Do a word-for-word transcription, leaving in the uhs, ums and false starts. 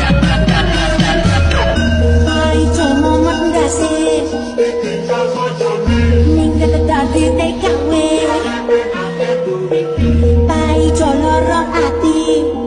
Pai jomo mendase ning dadi T K W Pai joloro ati